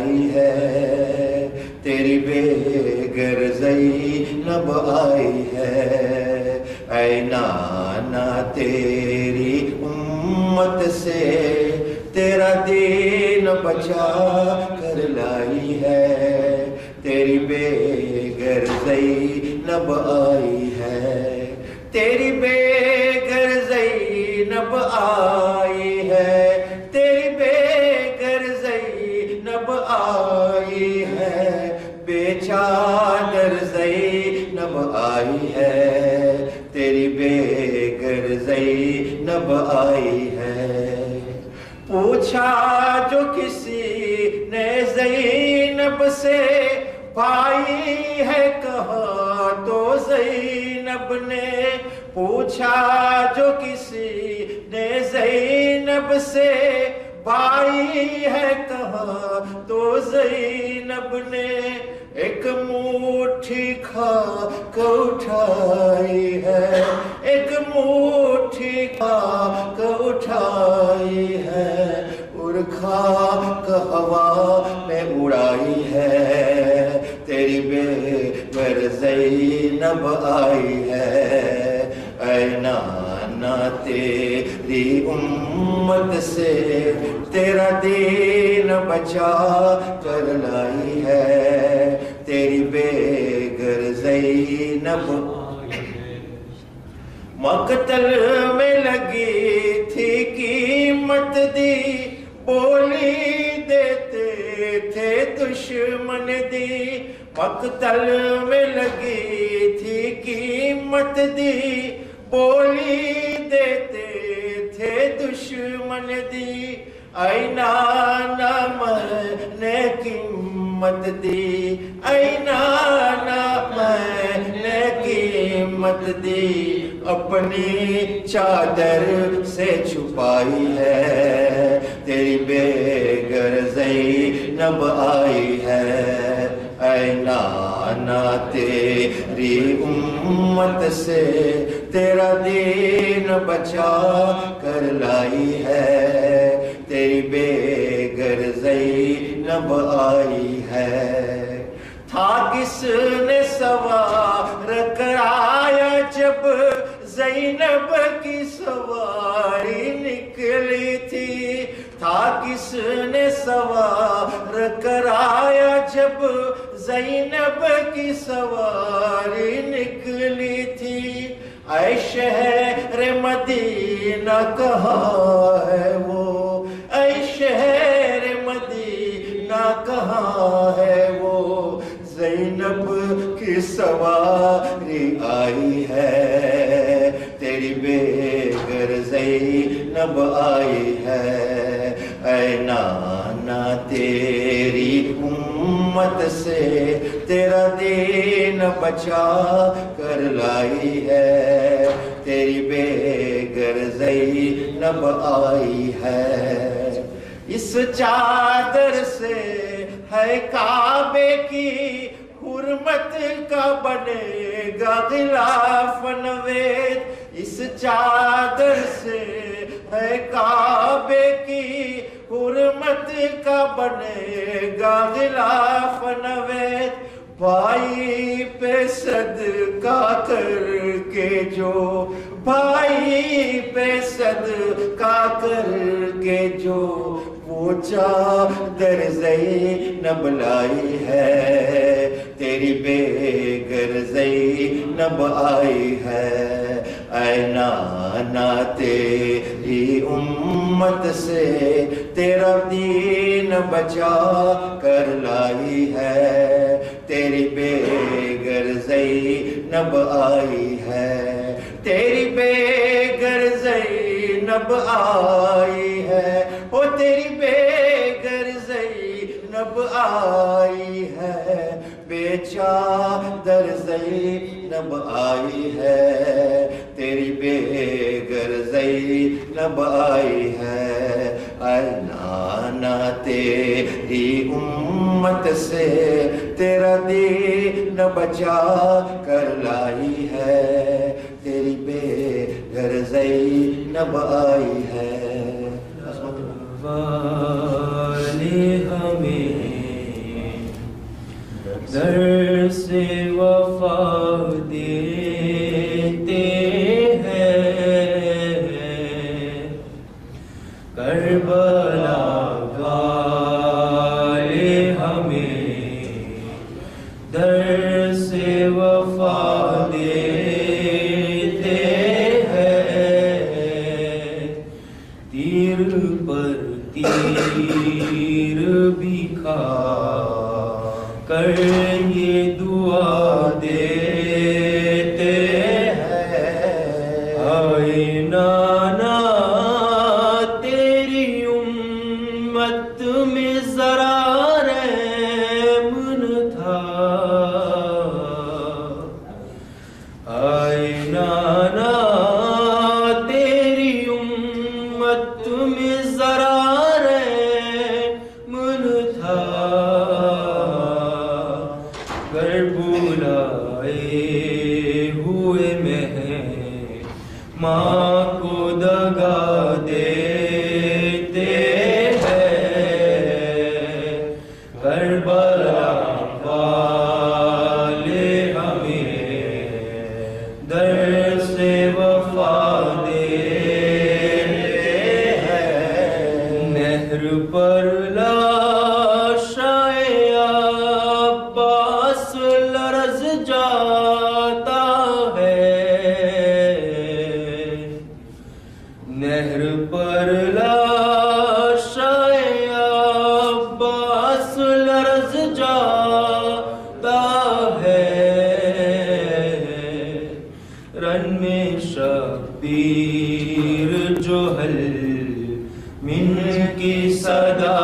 لائی ہے، تیری بے غرضی نب آئی ہے، اے نانا تیری امت سے تیرا دین بچا کر لائی ہے، تیری بے غرضی نب آئی ہے، تیری بے غرضی نب آئی ہے، تیری بے غرضی نب آئی ہے، بے چادر زینب آئی ہے، تیری بے غرضی نب آئی ہے۔ پوچھا جو کسی نے زینب سے بھائی ہے کہاں، تو زینب نے پوچھا جو کسی نے زینب سے بھائی ہے کہاں، تو زینب نے ایک مٹھی کھا کے اٹھائی ہے، ایک مٹھی کھا کے اٹھائی ہے، اور کھا کے ہوا میں اڑائی ہے، تیری بے غرضی نب آئی ہے، اے نانا تیری امت سے تیرا دین بچا کر لائی ہے، تیری بے غرضی نب مقتل میں لگی تھی قیمت دی، بولی دیتے تھے دشمن دی، مقتل میں لگی تھی قیمت دی، بولی دیتے تھے دشمن دی، اے نانا میں نے قیمت دی، اے نانا میں نے قیمت دی، اپنی چادر سے چھپائی ہے، تیری بے غرضی نب آئی ہے، اے نانا تیری امت سے تیرا دین بچا کر لائی ہے، تیری بے غرضی نب آئی ہے۔ تھا کس نے سوار کرایا جب زینب کی سواری نکلی تھی، تھا کس نے سوار کرایا جب زینب کی سواری نکلی تھی، اے شہر مدینہ کہاں ہے وہ، اے شہر مدینہ کہاں ہے وہ، زینب کی سواری آئی ہے، تیری بے غرضی نب آئی ہے، اے نانا تیری امت سے تیرا دین بچا کر لائی ہے، تیری بے غرضی نب آئی ہے۔ اس چادر سے ہے کعبے کی حرمت کا بنے گا غلاف نوید، اس چادر سے ہے کعبے کی حرمت کا بنے گا غلاف نوید، بھائی پہ صدقہ کر کے جو، بھائی پہ صدقہ کر کے جو، وہ چادر زینب لائی ہے، تیری بے غرضی نب آئی ہے، اے نانا تیری امت سے تیرا دین بچا کر لائی ہے، تیری بے غرضی نب آئی ہے، تیری بے غرضی نب آئی ہے، او تیری بے غرضی نب آئی ہے، بے چادر زینب آئی ہے، تیری بے غرضی نب آئی ہے، اے نانا تیری امت سے تیرا دین بچا کر لائی ہے، تیری بے غرضی نب آئی ہے۔ والے ہمیں در سے وفا دیتے ہیں کربلا والے ہمیں در سے وفا دیتے ہیں تیر پر تیر بھی کھا کر یہ دعا دیتے ہیں آئے نانا تیری امت میں ذرا رحم تھا آئے نانا تیری امت میں ذرا رحم تھا گر بلائے ہوئے ماں کو دگا دیتے ہیں کربلا والے ہمیں در سے وفا دیتے ہیں نہر پر جاتا ہے نہر پر لاش عباس لرز جاتا ہے رن میں شبیر جو حل من کی صدا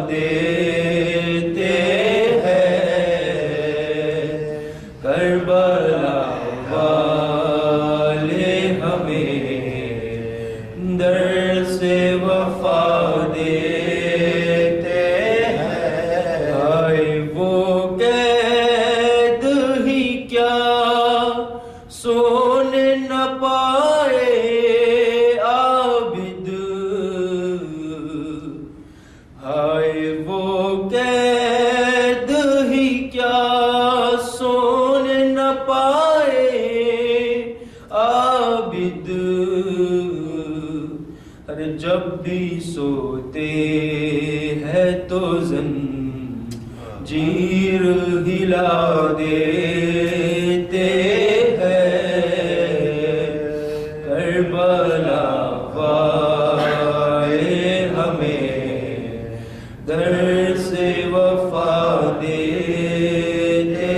دیتے کربلا والے ہمیں در سے وفا دیتے ہیں آئے وہ قید ہی کیا سون نہ پائے عابد آئے وہ قید ہی کیا سون نہ پائے عابد ارے جب بھی سوتے ہیں تو زنجیر ہلا دیتے ہیں کربلا والے ہمیں در سے وفا دیتے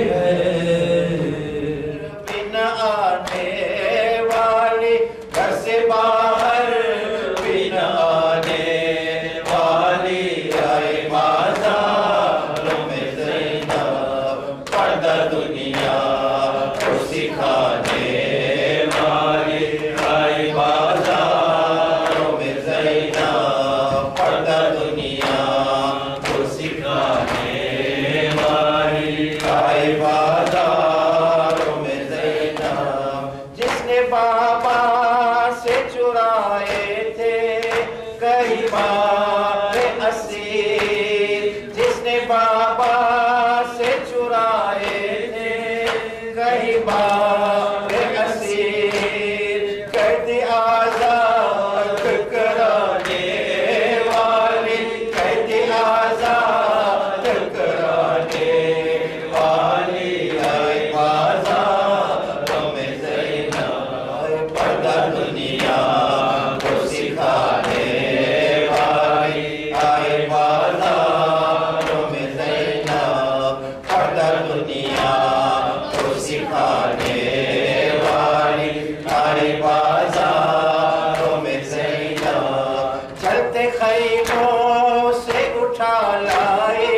بن آنے والی گھر سے باہر بن آنے والی آئے بازاروں میں زینب پردہ دنیا کو سکھانے والی آئے بازاروں میں زینب پردہ دنیا کو سکھانے والی آئے بازاروں میں زینب جس نے بابا سے چرائے تھے کئی بار اسیر جس نے بابا سے چرائے تھے کئی بار اسیر کر دی آزاد کرانے والی کر دی آزاد کرانے والی آئے بازاروں میں زینب پردہ دنیا کو سکھانے والی آئے بازاروں میں زینب پردہ دنیا کو سکھانے والی آئے بازاروں میں زینب چلتے خیموں سے اٹھا لائے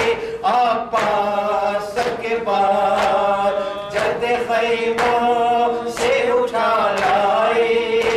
عباس کے بعد چلتے خیموں سے اٹھا لائے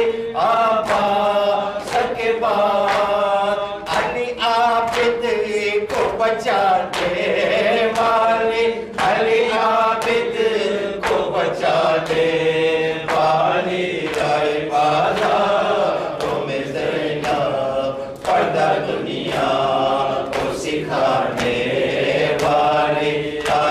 عباس کے بعد علی عابد کو بچانے والے علی عابد کو بچانے والی آئے بازاروں میں زینب پردہ دنیا کو سکھانے والی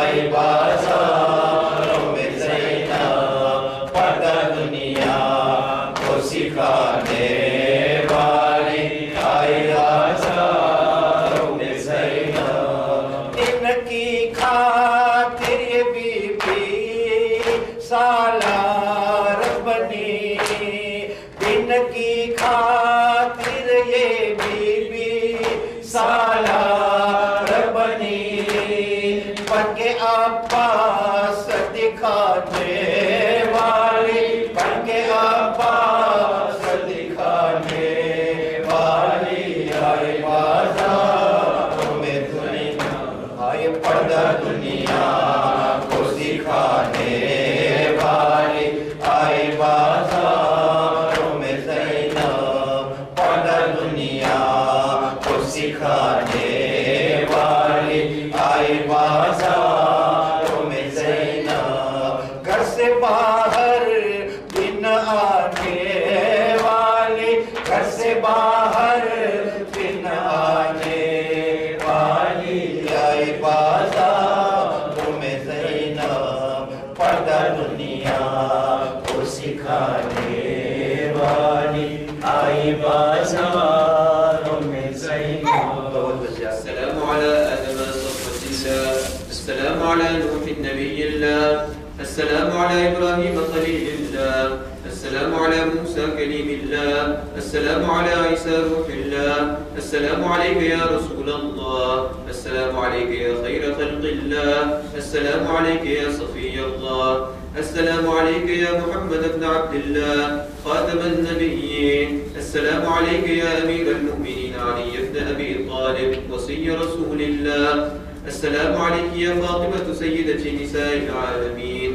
अब्बास दिखाने वाली, बन के अब्बास दिखाने वाली, आए बाजारों में दुनिया, आए पर्दा दुनिया को सिखाने वाली, आए बाजारों में ज़ैनब पर्दा दुनिया को सिखाने वाली, आए बाजारों में ज़ैनब घर से बाहर बिन आने वाली, घर से बाहर बिन आने वाली, आए बाजारों में ज़ैनब पर्दा दुनिया को सिखाने वाली, आई बाजारों में ज़ैनब। السلام على آدم صفوة الله، السلام على نوح نبي الله، السلام على إبراهيم خليل الله، السلام على موسى كليم الله، السلام على عيسى روح الله، السلام عليك يا رسول الله، السلام عليك يا خير خلق الله، السلام عليك يا صفي الله، السلام عليك يا محمد بن عبد الله خاتم النبيين، السلام عليك يا أمير المؤمنين علي بن أبي طالب وصي رسول الله، السلام عليك يا فاطمة سيدة نساء العالمين،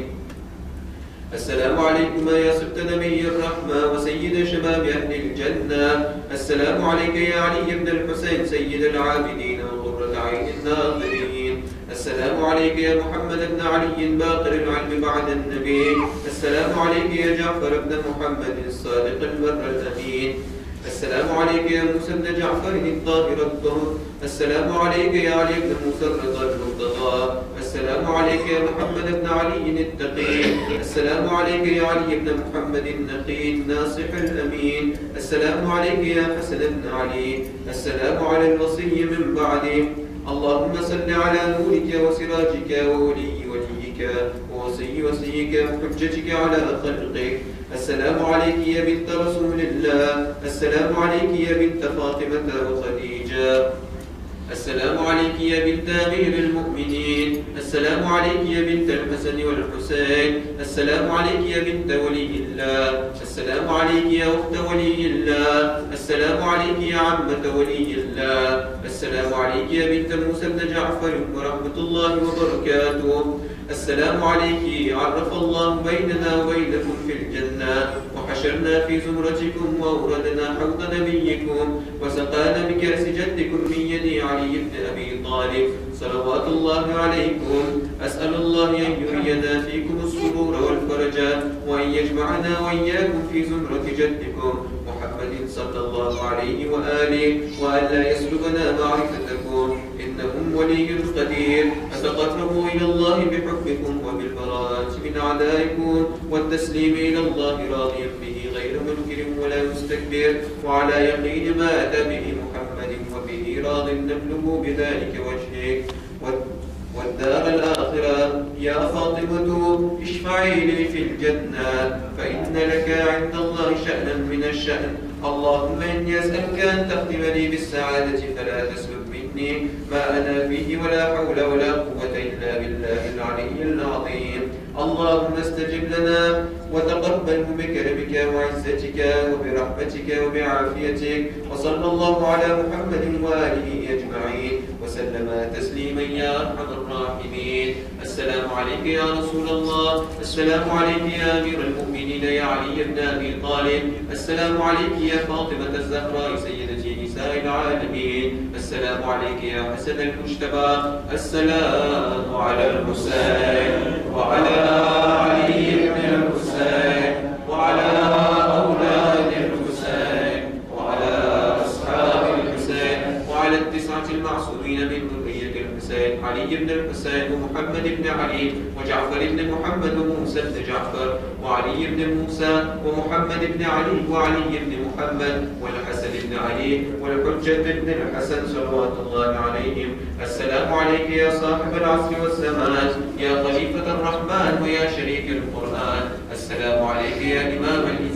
السلام عليكما يا سبط نبي الرحمة وسيد شباب أهل الجنة، السلام عليك يا علي بن الحسين سيد العابدين وقرة عين الناظرين، السلام عليك يا محمد بن علي باقر العلم بعد النبي، السلام عليك يا جعفر بن محمد الصادق البر الأمين، السلام عليك يا موسى بن جعفر الطاهر الطهر، السلام عليك يا علي بن موسى الرضا المرتضى، السلام عليك يا محمد بن علي التقي، السلام عليك يا علي بن محمد النقي الناصح الأمين، السلام عليك يا حسن بن علي، السلام على الوصي من بعده، اللهم صل على نورك وسراجك وولي وليك ووصي وصيك وحجتك على خلقك، السلام عليك يا بنت رسول الله، السلام عليك يا بنت فاطمة وخديجة، السلام عليك يا بنت أمير المؤمنين، السلام عليك يا بنت الحسن والحسين، السلام عليك يا بنت ولي الله، السلام عليك يا أخت ولي الله، السلام عليك يا عمة ولي الله، السلام عليك يا بنت موسى بن جعفر ورحمة الله وبركاته، السلام عليك عرف الله بيننا وبينكم في الجنة وحشرنا في زمرتكم وأوردنا حوض نبيكم وسقانا بكأس جدكم من يد علي بن أبي طالب صلوات الله عليكم. أسأل الله أن يرينا فيكم السرور والفرج وأن يجمعنا وإياكم في زمرة جدكم محمد صلى الله عليه وآله وأن لا يسلبنا معرفتكم إنه ولي قدير. فتقربوا إلى الله بحبكم وبالبراءة من أعدائكم والتسليم إلى الله راضيا به غير منكر ولا مستكبر وعلى يقين ما أتى به محمد وبه راض نبلغ بذلك وجهك والدار الآخرة. يا فاطمة اشفعي لي في الجنة فإن لك عند الله شأنا من الشأن. اللهم إني أسألك أن تختم لي بالسعادة فلا تسلب مني ما أنا فيه ولا حول ولا قوة إلا بالله العلي العظيم. اللهم استجب لنا وتقبله بكرمك وعزتك وبرحمتك وبعافيتك. وصلى الله على محمد وآله أجمعين وسلم تسليما يا أرحم الراحمين. السلام عليك يا رسول الله. السلام عليك يا أمير المؤمنين يا علي بن أبي طالب. السلام عليك يا فاطمة الزهراء سيدة نساء العالمين. السلام عليك يا حسن المجتبى. السلام على الحسين وعلى علي بن الحسين وعلى أولاد الحسين وعلى أصحاب الحسين وعلى التسعة المعصومين من ذرية الحسين علي بن الحسين ومحمد بن علي وجعفر بن محمد وموسى بن جعفر وعلي بن موسى ومحمد بن علي وعلي بن محمد والحسن بن علي والحجة بن الحسن صلوات الله عليهم. السلام عليك يا صاحب العصر والزمان يا خليفة الرحمن ويا شريك القرآن. السلام عليك يا إمام